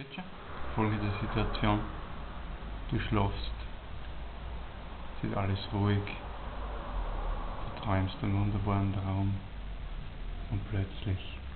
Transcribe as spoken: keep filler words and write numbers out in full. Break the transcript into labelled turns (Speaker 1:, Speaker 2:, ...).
Speaker 1: Bitte? Folgende Situation. Du schlafst. Es ist alles ruhig. Du träumst einen wunderbaren Traum. Und plötzlich